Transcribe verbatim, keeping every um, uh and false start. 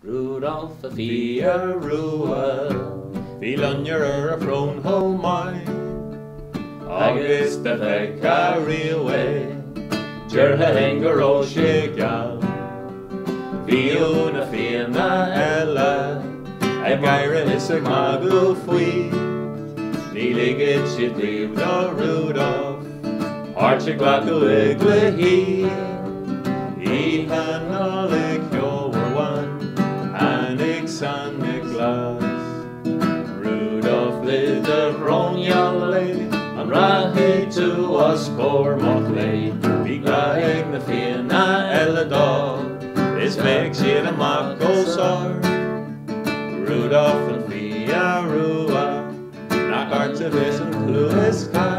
Rudolph a fiarua, fi lunyer a fron ho mai. Agus the feck a riwe, jer ha henger o shigal. Fi una fi na ella, a gaire is a magu fui. Ni ligget si driv da Rudolph, arche glaku igle hi. I han alig jo war one, and ik san Niklas. Rudolph lived a bron jalle, an rahe to us poor motley. Vi glaeg na fina elle dag, this makes it a makosar. Rudolph and Fiarua, knock arts of his and clueless